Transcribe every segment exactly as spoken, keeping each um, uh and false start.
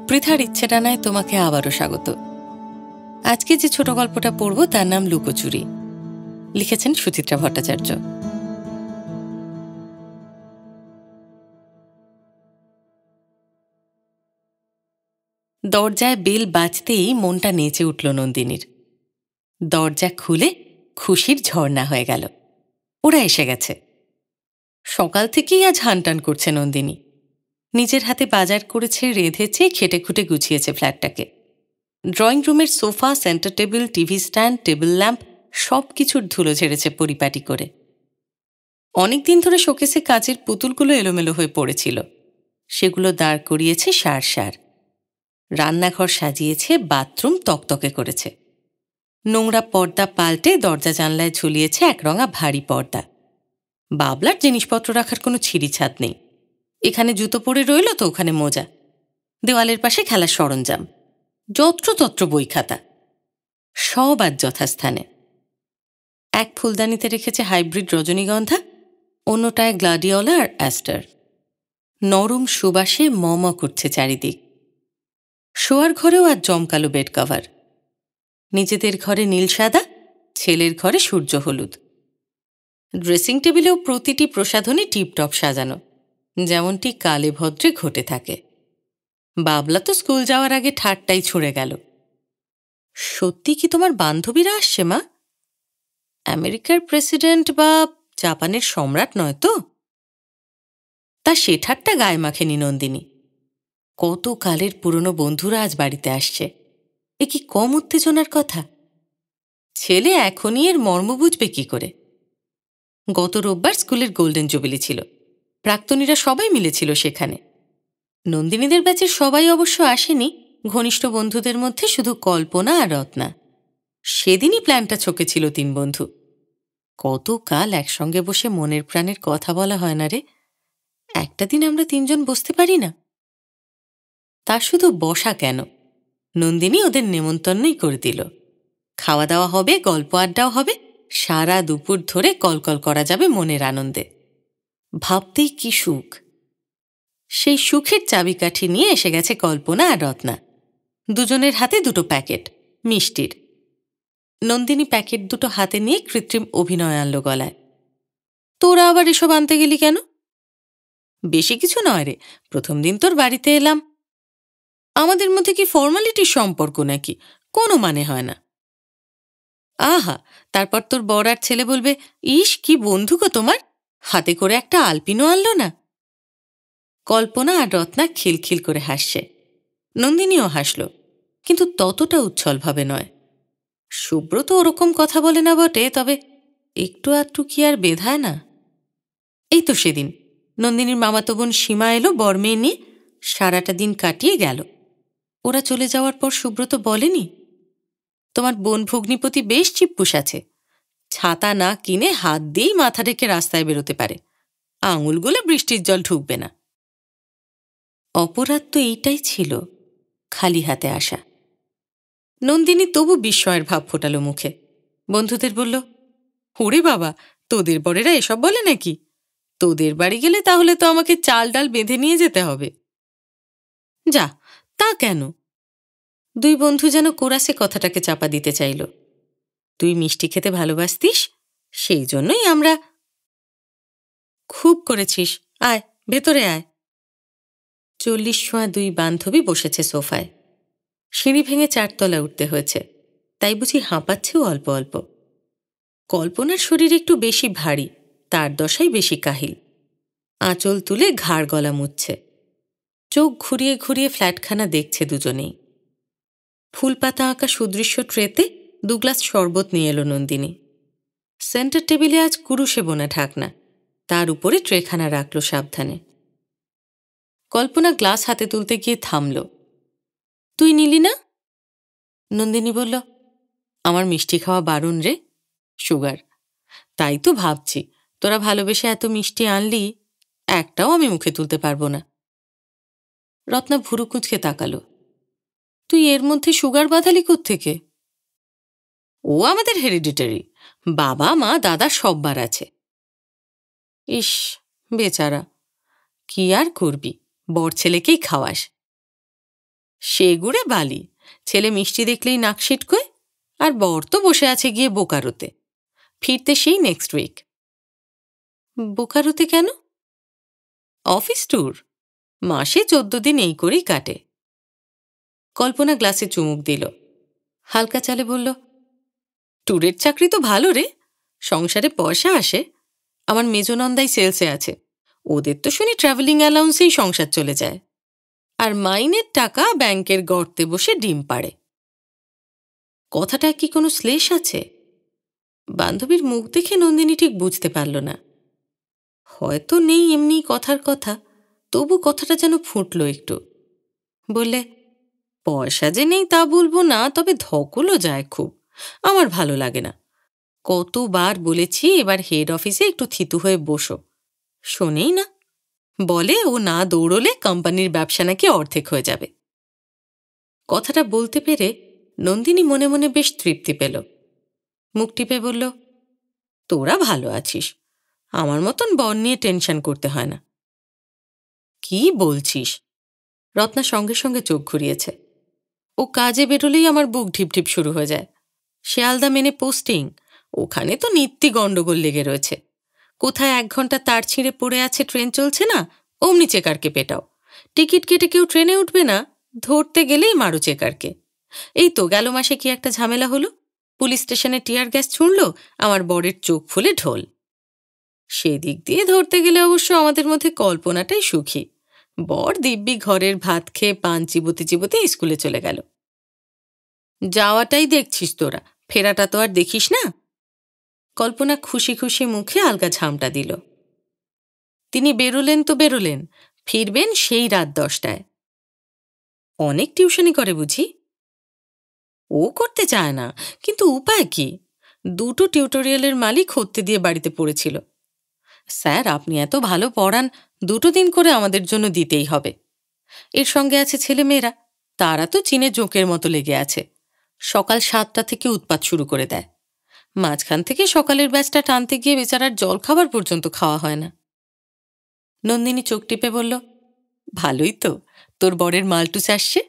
সুপৃথার ইচ্ছেটানায় তোমাকে আবারও স্বাগত। আজকে যে ছোট গল্পটা পড়ব তার নাম লুকোচুরি। লিখেছেন সুচিত্রা ভট্টাচার্য। দরজায় বেল বাজতেই মনটা নেচে উঠল নন্দিনীর। দরজা খুলে খুশির ঝর্ণা হয়ে গেল। ওরা এসে গেছে। সকাল থেকেই আজ হানটান করছে নন্দিনী। নিজের হাতে বাজার করেছে, রেঁধেছে, খেটে খুঁটে গুছিয়েছে ফ্ল্যাটটাকে। ড্রয়িং রুমের sofa, centre table, TV stand, table lamp সব কিছুর ধুলো ঝেড়েছে পরিপাটি করে। অনেকদিন ধরে শোকেসে কাচের পুতুলগুলো এলোমেলো হয়ে পড়েছিল, সেগুলো দাঁড় করিয়েছে সার সার। রান্নাঘর সাজিয়েছে, বাথরুম তকতকে করেছে। নোংরা পর্দা পাল্টে দরজা জানলায় ঝুলিয়েছে একরঙা ভারী পর্দা। বাবলার জিনিসপত্র রাখার কোনো ছিঁড়িছাদ নেই। এখানে জুতো পরে রইল তো ওখানে মোজা। দেওয়ালের পাশে খেলার সরঞ্জাম, যত্রতত্র বই খাতা, সব আজ যথাস্থানে। এক ফুলদানিতে রেখেছে হাইব্রিড রজনীগন্ধা, অন্যটায় গ্লাডিওলা আর অ্যাস্টার। নরম সুবাসে ম ম করছে চারিদিক। শোয়ার ঘরেও আজ জমকালো বেড কভার। নিজেদের ঘরে নীল সাদা, ছেলের ঘরে সূর্য হলুদ। ড্রেসিং টেবিলেও প্রতিটি প্রসাধনী টিপটপ সাজানো, যেমনটি কালে ভদ্রে ঘটে থাকে। বাবলা তো স্কুল যাওয়ার আগে ঠাট্টাই ছুঁড়ে গেল। সত্যি কি তোমার বান্ধবীরা আসছে মা? আমেরিকার প্রেসিডেন্ট বা জাপানের সম্রাট নয় তো? তা সে ঠাট্টা গায়ে মাখেনি নন্দিনী। কত কালের পুরনো বন্ধুরা আজ বাড়িতে আসছে। এ কি কম উত্তেজনার কথা? ছেলে এখনই এর মর্ম বুঝবে কি করে? গত রোববার স্কুলের গোল্ডেন জুবিলি ছিল। প্রাক্তনীরা সবাই মিলেছিল সেখানে। নন্দিনীদের ব্যাচের সবাই অবশ্য আসেনি। ঘনিষ্ঠ বন্ধুদের মধ্যে শুধু কল্পনা আর রত্না। সেদিনই প্ল্যানটা ছকেছিল তিন বন্ধু। কত কাল একসঙ্গে বসে মনের প্রাণের কথা বলা হয় না রে। একটা দিন আমরা তিনজন বসতে পারি না? তা শুধু বসা কেন, নন্দিনী ওদের নেমন্তন্নই করে দিল। খাওয়া দাওয়া হবে, গল্প আড্ডাও হবে, সারা দুপুর ধরে কলকল করা যাবে মনের আনন্দে। ভাবতেই কি সুখ। সেই সুখের চাবিকাঠি নিয়ে এসে গেছে কল্পনা আর রত্না। দুজনের হাতে দুটো প্যাকেট মিষ্টির। নন্দিনী প্যাকেট দুটো হাতে নিয়ে কৃত্রিম অভিনয় আনল গলায়। তোরা আবার এসব আনতে গেলি কেন? বেশি কিছু নয় রে, প্রথম দিন তোর বাড়িতে এলাম। আমাদের মধ্যে কি ফর্মালিটির সম্পর্ক নাকি? কোনো মানে হয় না। আহা, তারপর তোর বর আর ছেলে বলবে, ইস কি বন্ধু গো তোমার, হাতে করে একটা আলপিনো আনলো না। কল্পনা আর রত্না খিলখিল করে হাসছে। নন্দিনীও হাসল, কিন্তু ততটা উচ্ছলভাবে নয়। সুব্রত ওরকম কথা বলে না বটে, তবে একটু আধটু কি আর বেধায় না? এই তো সেদিন নন্দিনীর মামাতো বোন সীমা এলো বর মেয়ে নিয়ে, সারাটা দিন কাটিয়ে গেল। ওরা চলে যাওয়ার পর সুব্রত বলেনি, তোমার বোন ভগ্নিপতি বেশ চিপ্পুস আছে, ছাতা না কিনে হাত দিয়েই মাথা রেখে রাস্তায় বেরোতে পারে, আঙুলগুলো বৃষ্টির জল ঢুকবে না। অপরাধ তো এইটাই ছিল, খালি হাতে আসা। নন্দিনী তবু বিস্ময়ের ভাব ফোটালো মুখে। বন্ধুদের বলল, ওরে বাবা, তোদের বরেরা এসব বলে নাকি? তোদের বাড়ি গেলে তাহলে তো আমাকে চাল ডাল বেঁধে নিয়ে যেতে হবে। যা, তা কেন? দুই বন্ধু যেন কোরাসে কথাটাকে চাপা দিতে চাইল। তুই মিষ্টি খেতে ভালোবাসতিস, সেই জন্যই আমরা। খুব করেছিস, আয় ভেতরে আয়। চল্লিশ ছোঁয়া দুই বান্ধবী বসেছে সোফায়। সিঁড়ি ভেঙে চারতলা উঠতে হয়েছে, তাই বুঝি হাঁপাচ্ছেও অল্প অল্প। কল্পনার শরীর একটু বেশি ভারী, তার দশাই বেশি কাহিল। আঁচল তুলে ঘাড় গলা মুছছে। চোখ ঘুরিয়ে ঘুরিয়ে ফ্ল্যাটখানা দেখছে দুজনেই। ফুলপাতা আঁকা সুদৃশ্য ট্রেতে দু গ্লাস শরবত নিয়ে এলো নন্দিনী। সেন্টার টেবিলে আজ কুরুশে বোনা ঢাকনা, তার উপরে ট্রেখানা রাখল সাবধানে। কল্পনা গ্লাস হাতে তুলতে গিয়ে থামল। তুই নিলি না? নন্দিনী বলল, আমার মিষ্টি খাওয়া বারণ রে, সুগার। তাই তো ভাবছি, তোরা ভালোবেসে এত মিষ্টি আনলি, একটাও আমি মুখে তুলতে পারবো না। রত্না ভুরু কুঁচকে তাকালো। তুই এর মধ্যে সুগার বাঁধালি কোত্থেকে? ও আমাদের হেরিডিটারি, বাবা মা দাদা সববার আছে। ইস বেচারা, কি আর করবি, বর ছেলেকেই খাওয়াস। সেগুড়ে বালি, ছেলে মিষ্টি দেখলেই নাক সিটকোয়, আর বর তো বসে আছে গিয়ে বোকারোতে, ফিরতে সেই নেক্সট উইক। বোকারোতে কেন? অফিস ট্যুর, মাসে চোদ্দ দিন এই করেই কাটে। কল্পনা গ্লাসে চুমুক দিল, হালকা চালে বলল, ট্যুরের চাকরি তো ভালো রে, সংসারে পয়সা আসে। আমার মেজনন্দাই সেলসে আছে, ওদের তো শুনি ট্রাভেলিং অ্যালাউন্সেই সংসার চলে যায়, আর মাইনের টাকা ব্যাংকের গর্তে বসে ডিম পাড়ে। কথাটায় কি কোনো শ্লেষ আছে? বান্ধবীর মুখ দেখে নন্দিনী ঠিক বুঝতে পারল না। হয়তো নেই এমনি কথার কথা, তবু কথাটা যেন ফুটল একটু। বললে, পয়সা যে নেই তা বলবো না, তবে ধকলও যায় খুব, আমার ভালো লাগে না। কতবার বলেছি এবার হেড অফিসে একটু থিতু হয়ে বসো, শোনেই না। বলে ও না দৌড়লে কোম্পানির ব্যবসা নাকি অর্ধেক হয়ে যাবে। কথাটা বলতে পেরে নন্দিনী মনে মনে বেশ তৃপ্তি পেল। মুখ টিপে বলল, তোরা ভালো আছিস, আমার মতন বর নিয়ে টেনশন করতে হয় না। কি বলছিস? রত্না সঙ্গে সঙ্গে চোখ ঘুরিয়েছে। ও কাজে বেরোলেই আমার বুক ঢিপঢিপ শুরু হয়ে যায়। শিয়ালদা মেনে পোস্টিং, ওখানে তো নিত্যি গন্ডগোল লেগে রয়েছে। কোথায় এক ঘন্টা তার ছিঁড়ে পড়ে আছে, ট্রেন চলছে না, অমনি চেকারকে পেটাও। টিকিট কেটে কেউ ট্রেনে উঠবে না, ধরতে গেলেই মারো চেকারকে। এই তো গেল মাসে কি একটা ঝামেলা হলো, পুলিশ স্টেশনে টিয়ার গ্যাস ছুঁড়ল, আমার বরের চোখ ফুলে ঢোল। সেদিক দিয়ে ধরতে গেলে অবশ্য আমাদের মধ্যে কল্পনাটাই সুখী। বর দিব্যি ঘরের ভাত খেয়ে পান চিবোতে চিবোতে স্কুলে চলে গেল। যাওয়াটাই দেখছিস তোরা, ফেরাটা তো আর দেখিস না। কল্পনা খুশি খুশি মুখে আলগা ঝামটা দিল। তিনি বেরোলেন তো বেরোলেন, ফিরবেন সেই রাত দশটায়। অনেক টিউশনি করে বুঝি? ও করতে চায় না, কিন্তু উপায় কি? দুটো টিউটোরিয়ালের মালিক হত্যে দিয়ে বাড়িতে পড়েছিল। স্যার, আপনি এত ভালো পড়ান, দুটো দিন করে আমাদের জন্য দিতেই হবে। এর সঙ্গে আছে ছেলেমেয়েরা, তারা তো চীনে জোঁকের মতো লেগে আছে। সকাল সাতটা থেকে উৎপাত শুরু করে দেয়। মাঝখান থেকে সকালের ব্যাচটা টানতে গিয়ে বেচারার জল খাবার পর্যন্ত খাওয়া হয় না। নন্দিনী চোখ টিপে বলল, ভালোই তো, তোর বরের মালটুস আসছে।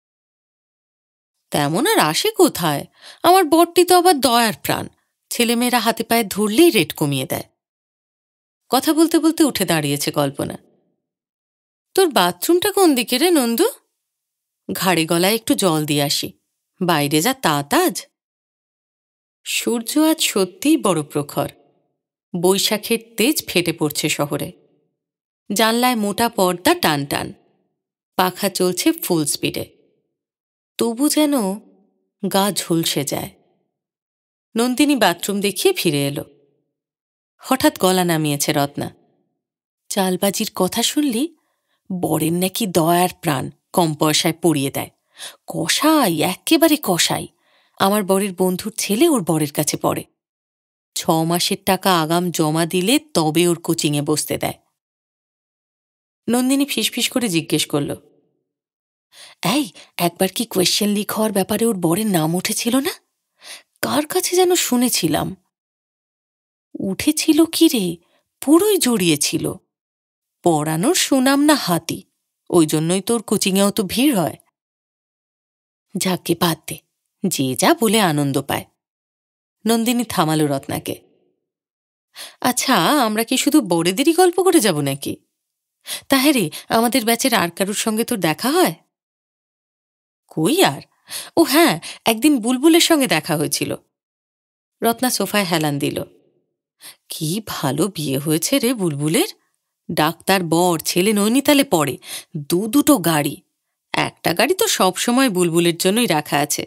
তেমন আর আসে কোথায়, আমার বরটি তো আবার দয়ার প্রাণ, ছেলেমেয়েরা হাতে পায়ে ধরলেই রেট কমিয়ে দেয়। কথা বলতে বলতে উঠে দাঁড়িয়েছে কল্পনা। তোর বাথরুমটা কোন দিকে রে নন্দু? ঘাড়ে গলায় একটু জল দিয়ে আসি, বাইরে যা তাতাজ। সূর্য আজ সত্যিই বড় প্রখর, বৈশাখের তেজ ফেটে পড়ছে শহরে। জানলায় মোটা পর্দা টান টান, পাখা চলছে ফুল স্পিডে, তবু যেন গা ঝলসে যায়। নন্দিনী বাথরুম দেখিয়ে ফিরে এলো। হঠাৎ গলা নামিয়েছে রত্না। চালবাজির কথা শুনলি? বরের নাকি দয়ার প্রাণ, কম পয়সায় পড়িয়ে দেয়। কসাই, একেবারে কসাই। আমার বরের বন্ধুর ছেলে ওর বরের কাছে পড়ে। ছ মাসের টাকা আগাম জমা দিলে তবে ওর কোচিংয়ে বসতে দেয়। নন্দিনী ফিসফিস করে জিজ্ঞেস করল, এই একবার কি কোয়েশ্চেন লিক হওয়ার ব্যাপারে ওর বরের নাম উঠেছিল না? কার কাছে যেন শুনেছিলাম। উঠেছিল কি রে, পুরোই জড়িয়েছিল। পড়ানোর সুনাম না হাতি, ওই জন্যই তোর কোচিংয়েও তো ভিড় হয়। যাকে বাদ দে, যে যা বলে আনন্দ পায়। নন্দিনী থামালো রত্নাকে। আচ্ছা, আমরা কি শুধু বড়েদেরই গল্প করে যাব নাকি? তাহলে আমাদের ব্যাচের আর কারুর সঙ্গে তোর দেখা হয়? কই আর, ও হ্যাঁ, একদিন বুলবুলের সঙ্গে দেখা হয়েছিল। রত্না সোফায় হেলান দিল। কি ভালো বিয়ে হয়েছে রে বুলবুলের। ডাক্তার বর, ছেলে নৈনিতালে পড়ে, দু দুটো গাড়ি। একটা গাড়ি তো সবসময় বুলবুলের জন্যই রাখা আছে।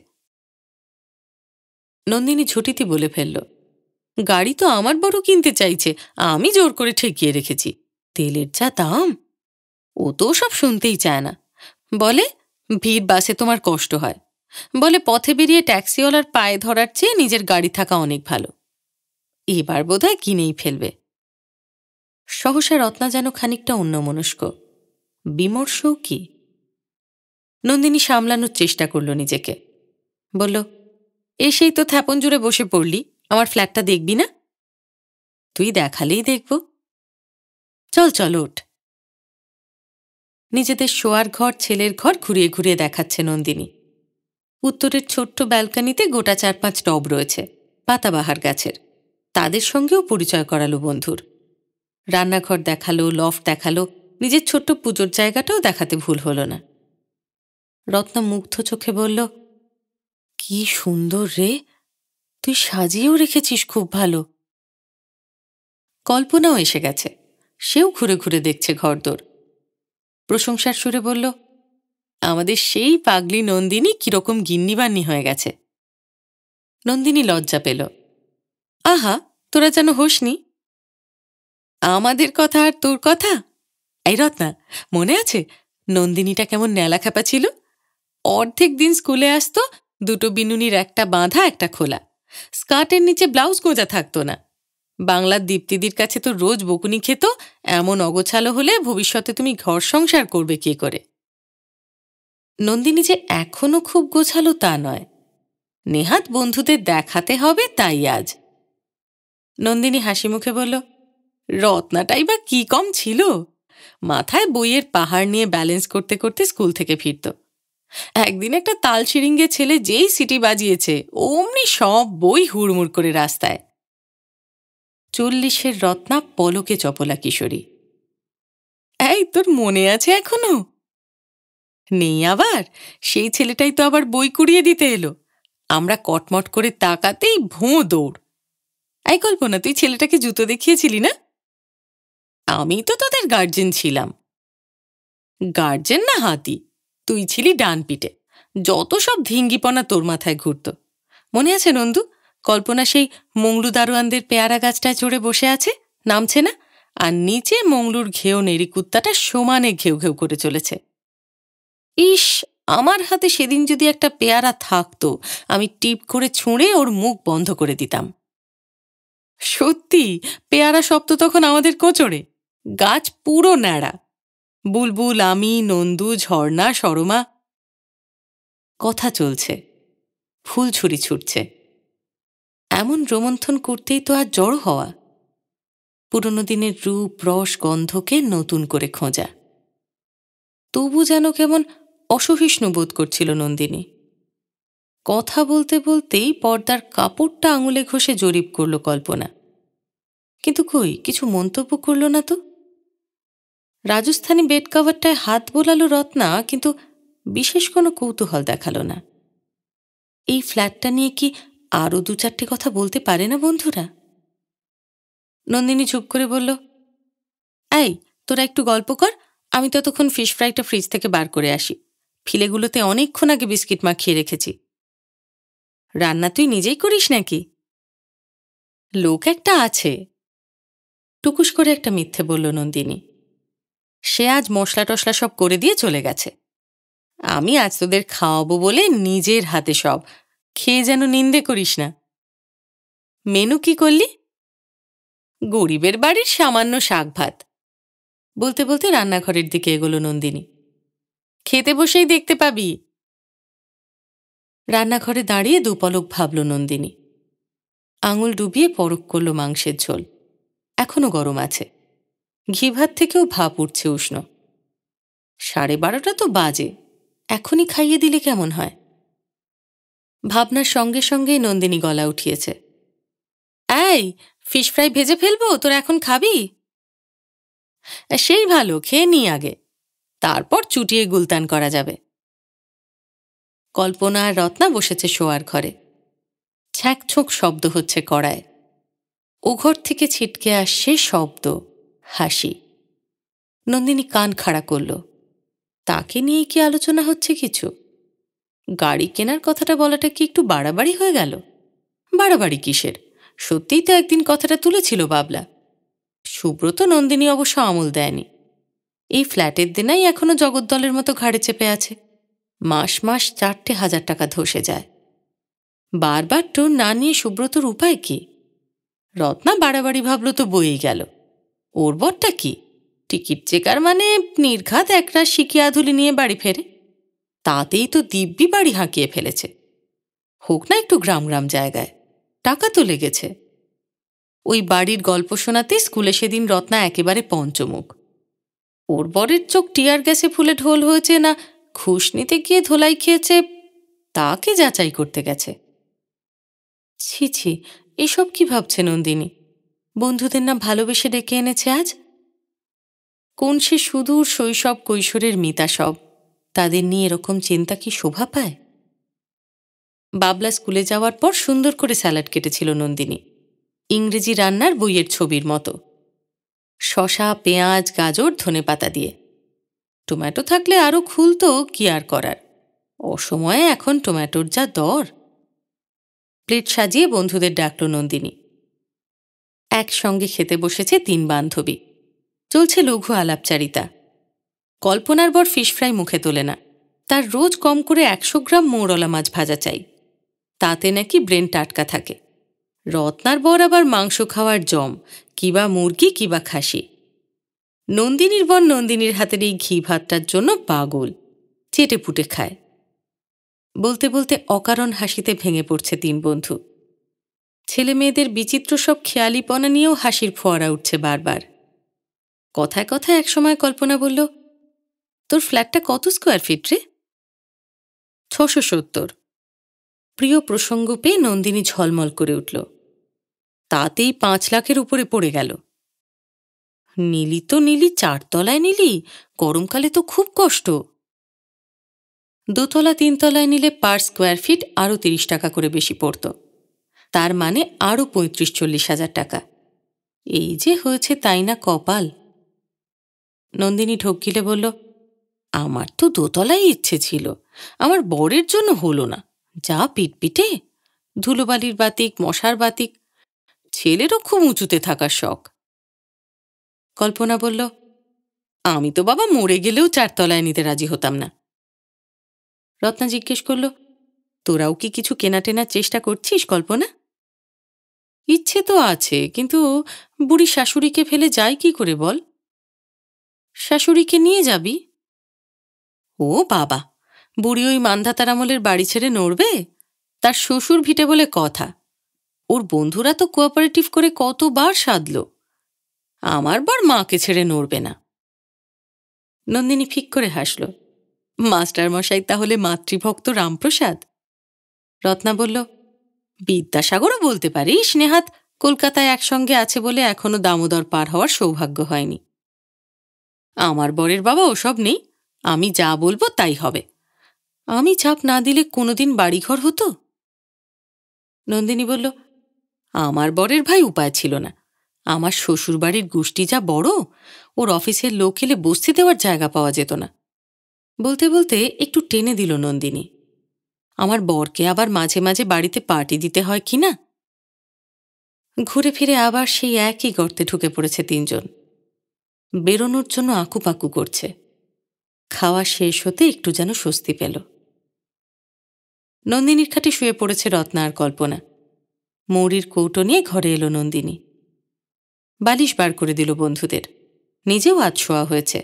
নন্দিনী ঝুটিতে বলে ফেলল, গাড়ি তো আমার বড় কিনতে চাইছে, আমি জোর করে ঠেকিয়ে রেখেছি। তেলের যা দাম, ও তো সব শুনতেই চায় না। বলে ভিড় বাসে তোমার কষ্ট হয়, বলে পথে বেরিয়ে ট্যাক্সিওয়ালার পায়ে ধরার চেয়ে নিজের গাড়ি থাকা অনেক ভালো। এবার বোধহয় কিনেই ফেলবে। সহসা রত্না যেন খানিকটা অন্যমনস্ক, বিমর্ষও কি। নন্দিনী সামলানোর চেষ্টা করল নিজেকে। বলল, এসেই তো থ্যাপন জুড়ে বসে পড়লি, আমার ফ্ল্যাটটা দেখবি না? তুই দেখালেই দেখব। চল চল ওঠ। নিজেদের শোয়ার ঘর ছেলের ঘর ঘুরিয়ে ঘুরিয়ে দেখাচ্ছে নন্দিনী। উত্তরের ছোট্ট ব্যালকানিতে গোটা চার পাঁচ টব রয়েছে পাতাবাহার গাছের, তাদের সঙ্গেও পরিচয় করালো বন্ধুর। রান্নাঘর দেখালো, লফট দেখালো, নিজের ছোট্ট পুজোর জায়গাটাও দেখাতে ভুল হলো না। রত্না মুগ্ধ চোখে বলল, কি সুন্দর রে, তুই সাজিয়েও রেখেছিস খুব ভালো। কল্পনাও এসে গেছে, সেও ঘুরে ঘুরে দেখছে ঘরদোর। প্রশংসার সুরে বলল, আমাদের সেই পাগলি নন্দিনী কিরকম গিন্নিবান্নি হয়ে গেছে। নন্দিনী লজ্জা পেল। আহা, তোরা যেন হোসনি। আমাদের কথা আর তোর কথা? এই রত্না, মনে আছে নন্দিনীটা কেমন ন্যালাখ্যাপা ছিল? অর্ধেক দিন স্কুলে আসতো, দুটো বিনুনির একটা বাঁধা একটা খোলা, স্কার্টের নিচে ব্লাউজ গোঁজা থাকতো না। বাংলার দীপ্তিদির কাছে তো রোজ বকুনি খেত, এমন অগোছালো হলে ভবিষ্যতে তুমি ঘর সংসার করবে কে করে। নন্দিনী যে এখনো খুব গোছালো তা নয়, নেহাত বন্ধুদের দেখাতে হবে তাই আজ। নন্দিনী হাসি মুখে বলল, রত্নাটাই বা কি কম ছিল, মাথায় বইয়ের পাহাড় নিয়ে ব্যালেন্স করতে করতে স্কুল থেকে ফিরত। একদিন একটা তাল শিরিঙ্গে ছেলে যেই সিটি বাজিয়েছে, অমনি সব বই হুড়মুড় করে রাস্তায়। চল্লিশের রত্না পলকে চপলা কিশোরী। এই, তোর মনে আছে এখনো? নেই আবার? সেই ছেলেটাই তো আবার বই কুড়িয়ে দিতে এলো। আমরা কটমট করে তাকাতেই ভোঁ দৌড়। এই কল্পনা, তুই ছেলেটাকে জুতো দেখিয়েছিলি না? আমি তো তোদের গার্জেন ছিলাম। গার্জেন না হাতি, তুই ছিলি ডান পিঠে। যত সব ধিঙ্গিপনা তোর মাথায় ঘুরত। মনে আছে নন্দু, কল্পনা সেই মংলু দারোয়ানদের পেয়ারা গাছটায় চড়ে বসে আছে, নামছে না, আর নিচে মংলুর ঘেউ নেড়ি কুত্তাটা সমানে ঘেউ ঘেউ করে চলেছে। ইস, আমার হাতে সেদিন যদি একটা পেয়ারা থাকতো, আমি টিপ করে ছুঁড়ে ওর মুখ বন্ধ করে দিতাম। সত্যি, পেয়ারা সব তো তখন আমাদের কোচড়ে, গাছ পুরো ন্যাড়া। বুলবুল, আমি, নন্দু, ঝর্ণা, সরমা। কথা চলছে, ফুল ছুরি ছুটছে। এমন রোমন্থন করতেই তো আর জড়ো হওয়া, পুরনো দিনের রূপ রস গন্ধকে নতুন করে খোঁজা। তবু যেন কেমন অসহিষ্ণু বোধ করছিল নন্দিনী। কথা বলতে বলতেই পর্দার কাপড়টা আঙুলে ঘষে জরিপ করল কল্পনা, কিন্তু কই কিছু মন্তব্য করল না তো। রাজস্থানী বেড কভারটায় হাত বোলালো রত্না, কিন্তু বিশেষ কোনো কৌতূহল দেখালো না। এই ফ্ল্যাটটা নিয়ে কি আরও দু চারটে কথা বলতে পারে না বন্ধুরা? নন্দিনী চুপ করে বলল, এই, তোরা একটু গল্প কর, আমি ততক্ষণ ফিশ ফ্রাইটা ফ্রিজ থেকে বার করে আসি। ফিলেগুলোতে অনেকক্ষণ আগে বিস্কিট মাখিয়ে রেখেছি। রান্না তুই নিজেই করিস নাকি? লোক একটা আছে। টুকুস করে একটা মিথ্যে বলল নন্দিনী। সে আজ মশলা টশলা সব করে দিয়ে চলে গেছে। আমি আজ তোদের খাওয়াবো বলে নিজের হাতে সব, খেয়ে যেন নিন্দে করিস না। মেনু কি করলি? গরিবের বাড়ির সামান্য শাক ভাত। বলতে বলতে রান্নাঘরের দিকে এগোলো নন্দিনী। খেতে বসেই দেখতে পাবি। রান্নাঘরে দাঁড়িয়ে দুপলক ভাবল নন্দিনী। আঙুল ডুবিয়ে পরখ করল মাংসের ঝোল, এখনো গরম আছে। ঘি ভাত থেকেও ভাপ উঠছে উষ্ণ। সাড়ে বারোটা তো বাজে, এখনই খাইয়ে দিলে কেমন হয়? ভাবনার সঙ্গে সঙ্গেই নন্দিনী গলা উঠিয়েছে, এই, ফিশ ফ্রাই ভেজে ফেলবো, তোর এখন খাবি? সেই ভালো, খেয়ে নি আগে, তারপর চুটিয়ে গুলতান করা যাবে। কল্পনা আর রত্না বসেছে শোয়ার ঘরে। ছ্যাঁকছোঁক শব্দ হচ্ছে কড়ায়। ও ঘর থেকে ছিটকে আসছে শব্দ, হাসি। নন্দিনী কান খাড়া করল। তাকে নিয়ে কি আলোচনা হচ্ছে কিছু? গাড়ি কেনার কথাটা বলাটা কি একটু বাড়াবাড়ি হয়ে গেল? বাড়াবাড়ি কিসের? সত্যিই তো একদিন কথাটা তুলেছিল বাবলা। সুব্রত নন্দিনী অবশ্য আমল দেয়নি। এই ফ্ল্যাটের দিনাই এখনো জগদ্দলের মতো ঘাড়ে চেপে আছে। মাস মাস চারটে হাজার টাকা ধসে যায়। বারবার টোন না নিয়ে সুব্রতর উপায় কি? রত্না বাড়াবাড়ি ভাবল তো বয়েই গেল। ওর বরটা কি টিকিট চেকার, মানে নির্ঘাত একরা শিকি আধুলি নিয়ে বাড়ি ফেরে। তাতেই তো দিব্যি বাড়ি হাঁকিয়ে ফেলেছে। হোক না একটু গ্রাম গ্রাম জায়গায়, টাকা তো লেগেছে। ওই বাড়ির গল্প শোনাতে স্কুলে সেদিন রত্না একেবারে পঞ্চমুখ। ওর বরের চোখ টিয়ার গ্যাসে ফুলে ঢোল হয়েছে না ঘুষ নিতে গিয়ে ধোলাই খেয়েছে তাকে যাচাই করতে গেছে। ছি ছি, এসব কি ভাবছে নন্দিনী? বন্ধুদের না ভালোবেসে ডেকে এনেছে আজ? কোন সে সুদূর শৈশব কৈশোরের মিতা সব, তাদের নিয়ে এরকম চিন্তা কি শোভা পায়? বাবলা স্কুলে যাওয়ার পর সুন্দর করে স্যালাড কেটেছিল নন্দিনী, ইংরেজি রান্নার বইয়ের ছবির মতো, শশা, পেঁয়াজ, গাজর, ধনেপাতা দিয়ে। টমেটো থাকলে আরও খুলতো, কি আর করার, অসময়ে এখন টমেটোর যা দর। প্লেট সাজিয়ে বন্ধুদের ডাকল নন্দিনী। একসঙ্গে খেতে বসেছে তিন বান্ধবী, চলছে লঘু আলাপচারিতা। কল্পনার বর ফিশ ফ্রাই মুখে তোলে না, তার রোজ কম করে একশো গ্রাম মৌরলা মাছ ভাজা চাই, তাতে নাকি ব্রেন টাটকা থাকে। রত্নার বর আবার মাংস খাওয়ার জম, কিবা মুরগি কিবা খাসি। নন্দিনীর বর নন্দিনীর হাতের এই ঘি ভাতটার জন্য পাগল, চেটে পুটে খায়। বলতে বলতে অকারণ হাসিতে ভেঙে পড়ছে তিন বন্ধু। ছেলে মেয়েদের বিচিত্র সব খেয়ালিপনা নিয়েও হাসির ফোয়ারা উঠছে বারবার। কথায় কথায় একসময় কল্পনা বলল, তোর ফ্ল্যাটটা কত স্কোয়ার ফিট রে? ছশো সত্তর। প্রিয় প্রসঙ্গ পেয়ে নন্দিনী ঝলমল করে উঠল। তাতেই পাঁচ লাখের উপরে পড়ে গেল। নিলি তো নিলি, চারতলায় নিলি, গরমকালে তো খুব কষ্ট। দোতলা তিনতলায় নিলে পার স্কোয়ার ফিট আরও তিরিশ টাকা করে বেশি পড়ত, তার মানে আরও পঁয়ত্রিশ চল্লিশ হাজার টাকা। এই যে হয়েছে তাই না কপাল। নন্দিনী ঢোক গিলে বলল, আমার তো দোতলাই ইচ্ছে ছিল, আমার বরের জন্য হলো না। যা পিটপিটে, ধুলোবালির বাতিক, মশার বাতিক, ছেলেরও খুব উঁচুতে থাকার শখ। কল্পনা বলল, আমি তো বাবা মরে গেলেও চারতলায় নিতে রাজি হতাম না। রত্না জিজ্ঞেস করল, তোরাও কি কিছু কেনা টেনার চেষ্টা করছিস কল্পনা? ইচ্ছে তো আছে, কিন্তু বুড়ি শাশুড়িকে ফেলে যাই কি করে বল? শাশুড়িকে নিয়ে যাবি? ও বাবা, বুড়ি ওই মান্ধাতার আমলের বাড়ি ছেড়ে নড়বে? তার শ্বশুর ভিটে বলে কথা, ওর বন্ধুরা তো কোঅপারেটিভ করে কতবার সাধল। আমার বর মাকে ছেড়ে নড়বে না। নন্দিনী ফিক করে হাসল, মাস্টার মশাই তাহলে মাতৃভক্ত রামপ্রসাদ? রত্না বলল, বিদ্যাসাগরও বলতে পারিস, নেহাত কলকাতায় একসঙ্গে আছে বলে এখনো দামোদর পার হওয়ার সৌভাগ্য হয়নি। আমার বরের বাবা ওসব নেই, আমি যা বলবো তাই হবে। আমি চাপ না দিলে কোনোদিন বাড়িঘর হতো? নন্দিনী বলল, আমার বরের ভাই উপায় ছিল না। আমার শ্বশুর বাড়ির গোষ্ঠী যা বড়, ওর অফিসের লোক এলে বসতে দেওয়ার জায়গা পাওয়া যেত না। বলতে বলতে একটু টেনে দিল নন্দিনী, আমার বরকে আবার মাঝে মাঝে বাড়িতে পার্টি দিতে হয় কি না। ঘুরে ফিরে আবার সেই একই গর্তে ঢুকে পড়েছে তিনজন। বেরোনোর জন্য আকুপাকু করছে। খাওয়া শেষ হতে একটু যেন স্বস্তি পেল। নন্দিনীর খাটে শুয়ে পড়েছে রত্না আর কল্পনা। মৌরির কৌটো নিয়ে ঘরে এলো নন্দিনী। বালিশ বার করে দিল বন্ধুদের, নিজেও আজ শোয়া হয়েছে।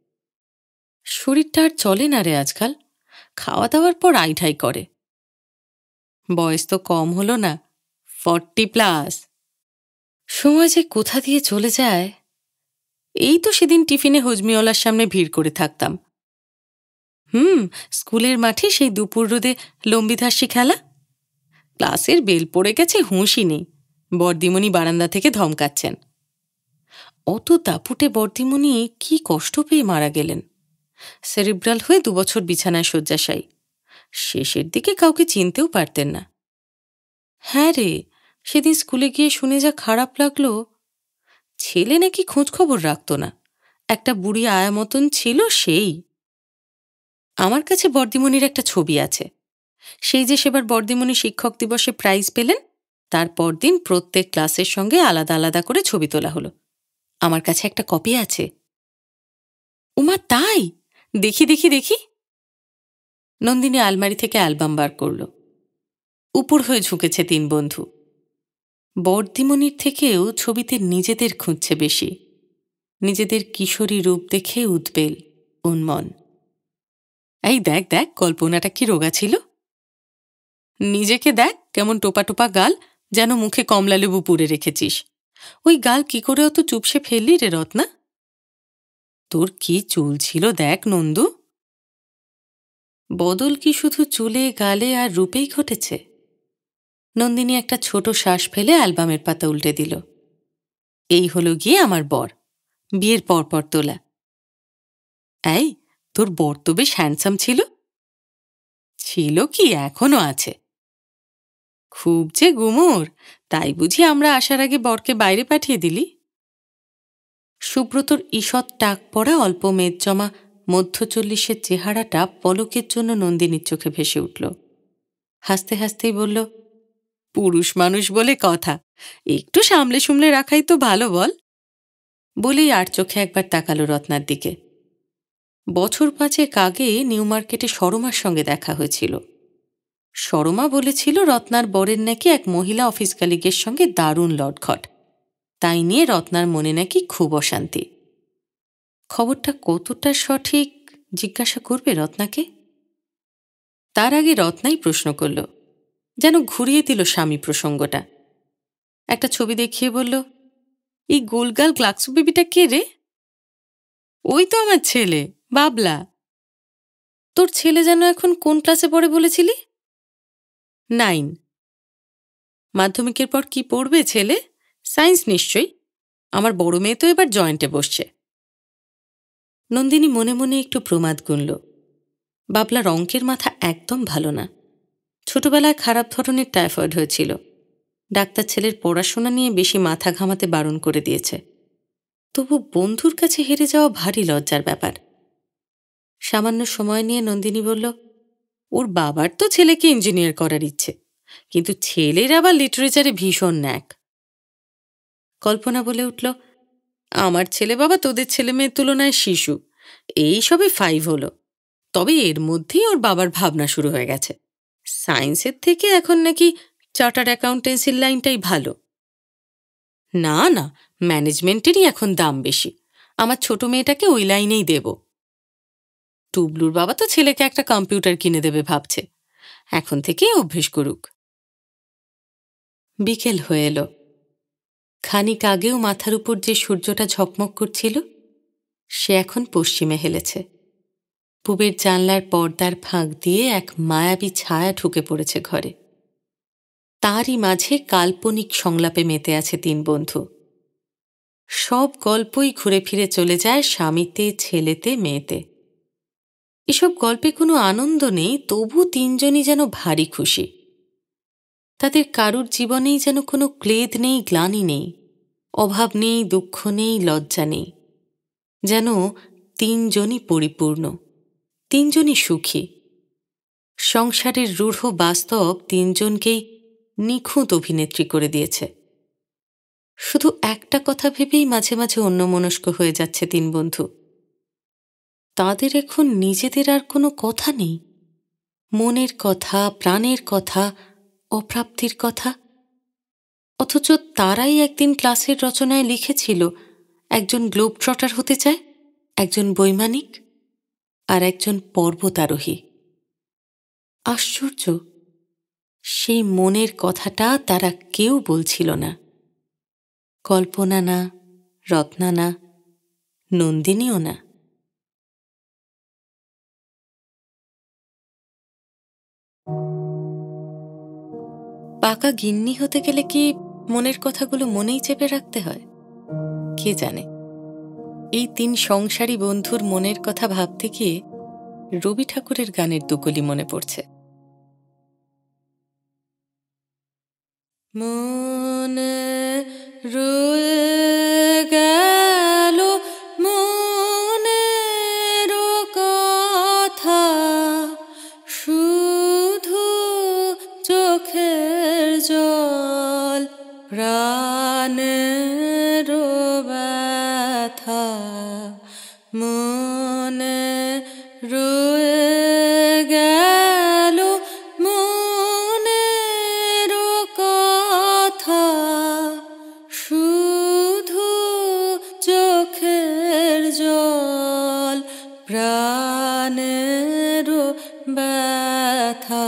শরীরটা আর চলে না রে আজকাল, খাওয়া দাওয়ার পর আইঢাই করে। বয়স তো কম হলো না, ফর্টি প্লাস। সময় যে কোথা দিয়ে চলে যায়। এই তো সেদিন টিফিনে হজমিওয়ালার সামনে ভিড় করে থাকতাম। হুম স্কুলের মাঠে সেই দুপুর রোদে লম্বিধাসী খেলা। ক্লাসের বেল পড়ে গেছে, হুঁশই নেই, বর্দিমণি বারান্দা থেকে ধমকাচ্ছেন। অত দাপুটে বর্দিমণি কি কষ্ট পেয়ে মারা গেলেন। সেরিব্রাল হয়ে দুবছর বিছানায় শয্যাশায়ী। শেষের দিকে কাউকে চিনতেও পারতেন না। হ্যাঁ রে, সেদিন স্কুলে গিয়ে শুনে যা খারাপ লাগলো। ছেলে নাকি খোঁজ খবর রাখত না, একটা বুড়ি আয়া মতন ছিল সেই। আমার কাছে বর্দিমণির একটা ছবি আছে। সেই যে সেবার বর্দিমণি শিক্ষক দিবসে প্রাইজ পেলেন, তার পরদিন প্রত্যেক ক্লাসের সঙ্গে আলাদা আলাদা করে ছবি তোলা হলো। আমার কাছে একটা কপি আছে। উমা তাই? দেখি দেখি দেখি। নন্দিনী আলমারি থেকে অ্যালবাম বার করল। উপর হয়ে ঝুঁকেছে তিন বন্ধু। বর্দিমণির থেকেও ছবিতে নিজেদের খুঁজছে বেশি। নিজেদের কিশোরী রূপ দেখে উদ্বেল, উন্মন। এই দেখ দেখ, কল্পনাটা কি রোগা ছিল। নিজেকে দেখ, কেমন টোপা টোপা গাল, যেন মুখে কমলা লেবু পুড়ে রেখেছিস। ওই গাল কি করে অত চুপসে ফেললি রে রত্না? তোর কি চুল ছিল দেখ নন্দু। বদল কি শুধু চুলে, গালে আর রূপেই ঘটেছে? নন্দিনী একটা ছোট শ্বাস ফেলে অ্যালবামের পাতা উল্টে দিল। এই হলো গিয়ে আমার বর, বিয়ের পরপর তোলা। এই, তোর বর তো বেশ হ্যান্ডসাম ছিল। ছিল কি, এখনো আছে। খুব যে গুমোর, তাই বুঝি আমরা আসার আগে বরকে বাইরে পাঠিয়ে দিলি? সুব্রতর ঈষৎ টাক পড়া, অল্প মেদ জমা মধ্য চল্লিশের চেহারাটা পলকের জন্য নন্দিনীর চোখে ভেসে উঠল। হাসতে হাসতেই বলল, পুরুষ মানুষ বলে কথা, একটু সামলে সুমলে রাখাই তো ভালো বল। বলেই আর চোখে একবার তাকালো রত্নার দিকে। বছর পাঁচেক আগে নিউ মার্কেটে সরমার সঙ্গে দেখা হয়েছিল। সরমা বলেছিল রত্নার বরের নাকি এক মহিলা অফিস কালিগের সঙ্গে দারুণ লটঘট, তাই নিয়ে রত্নার মনে নাকি খুব অশান্তি। খবরটা কতটা সঠিক জিজ্ঞাসা করবে রত্নাকে? তার আগে রত্নাই প্রশ্ন করল, যেন ঘুরিয়ে দিল স্বামী প্রসঙ্গটা। একটা ছবি দেখিয়ে বলল, এই গোলগাল গ্লাক্সো বেবিটা কে রে? ওই তো আমার ছেলে, বাবলা। তোর ছেলে যেন এখন কোন ক্লাসে পড়ে বলেছিলি? নাইন। মাধ্যমিকের পর কি পড়বে ছেলে? সায়েন্স নিশ্চয়ই। আমার বড় মেয়ে তো এবার জয়েন্টে বসছে। নন্দিনী মনে মনে একটু প্রমাদ গুনল। বাবলার অঙ্কের মাথা একদম ভালো না। ছোটবেলায় খারাপ ধরনের টাইফয়েড হয়েছিল। ডাক্তার ছেলের পড়াশোনা নিয়ে বেশি মাথা ঘামাতে বারণ করে দিয়েছে। তবু বন্ধুর কাছে হেরে যাওয়া ভারী লজ্জার ব্যাপার। সামান্য সময় নিয়ে নন্দিনী বলল, ওর বাবার তো ছেলেকে ইঞ্জিনিয়ার করার ইচ্ছে, কিন্তু ছেলের আবার লিটারেচারে ভীষণ ন্যাক। কল্পনা বলে উঠল, আমার ছেলে বাবা তোদের ছেলে মেয়ের তুলনায় শিশু, এই সবে ফাইভ হলো। তবে এর মধ্যেই ওর বাবার ভাবনা শুরু হয়ে গেছে। সায়েন্সের থেকে এখন নাকি চার্টার্ড অ্যাকাউন্টেন্সির লাইনটাই ভালো। না না, ম্যানেজমেন্টেরই এখন দাম বেশি। আমার ছোট মেয়েটাকে ওই লাইনেই দেব। টুবলুর বাবা তো ছেলেকে একটা কম্পিউটার কিনে দেবে ভাবছে। এখন থেকেই অভ্যেস করুক। বিকেল হয়ে এলো। খানিক আগেও মাথার উপর যে সূর্যটা ঝকমক করছিল, সে এখন পশ্চিমে হেলেছে। পূবের জানলার পর্দার ফাঁক দিয়ে এক মায়াবী ছায়া ঢুকে পড়েছে ঘরে। তারই মাঝে কাল্পনিক সংলাপে মেতে আছে তিন বন্ধু। সব গল্পই ঘুরে ফিরে চলে যায় স্বামীতে, ছেলেতে, মেয়েতে। এসব গল্পে কোনো আনন্দ নেই, তবু তিনজনই যেন ভারী খুশি। তাদের কারুর জীবনেই যেন কোনো ক্লেদ নেই, গ্লানি নেই, অভাব নেই, দুঃখ নেই, লজ্জা নেই। যেন তিনজনই পরিপূর্ণ, তিনজনই সুখী। সংসারের রূঢ় বাস্তব তিনজনকেই নিখুঁত অভিনেত্রী করে দিয়েছে। শুধু একটা কথা ভেবেই মাঝে মাঝে অন্যমনস্ক হয়ে যাচ্ছে তিন বন্ধু। তাদের এখন নিজেদের আর কোনো কথা নেই। মনের কথা, প্রাণের কথা, অপ্রাপ্তির কথা। অথচ তারাই একদিন ক্লাসের রচনায় লিখেছিল, একজন গ্লোব ট্রটার হতে চায়, একজন বৈমানিক, আর একজন পর্বতারোহী। আশ্চর্য, সেই মনের কথাটা তারা কেউ বলছিল না। কল্পনা না, রত্না না, নন্দিনীও না। পাকা গিন্নি হতে গেলে কি মনের কথাগুলো মনেই চেপে রাখতে হয়? কে জানে। এই তিন সংসারী বন্ধুর মনের কথা ভাবতে গিয়ে রবি ঠাকুরের গানের দুকলি মনে পড়ছে। মনে রয়ে গেল মনের কথা, শুধু চোখের জল, প্রাণের ব্যথা। মনে রয়ে গেল মনের কথা, শুধু চোখের জল, প্রাণের ব্যথা।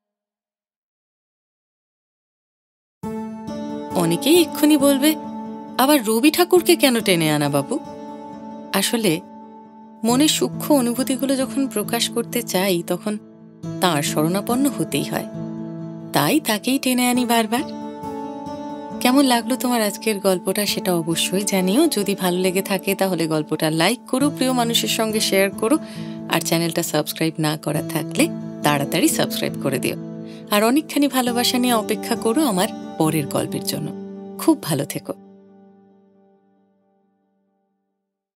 অনেকেই এক্ষুনি বলবে, আবার রবি ঠাকুরকে কেন টেনে আনা বাবু? আসলে মনের সূক্ষ্ম অনুভূতিগুলো যখন প্রকাশ করতে চাই তখন তাঁর শরণাপন্ন হতেই হয়, তাই তাকেই টেনে আনি বারবার। কেমন লাগলো তোমার আজকের গল্পটা সেটা অবশ্যই জানিও। যদি ভালো লেগে থাকে তাহলে গল্পটা লাইক করো, প্রিয় মানুষের সঙ্গে শেয়ার করো, আর চ্যানেলটা সাবস্ক্রাইব না করা থাকলে তাড়াতাড়ি সাবস্ক্রাইব করে দিও। আর অনেকখানি ভালোবাসা নিয়ে অপেক্ষা করো আমার পরের গল্পের জন্য। খুব ভালো থেকো।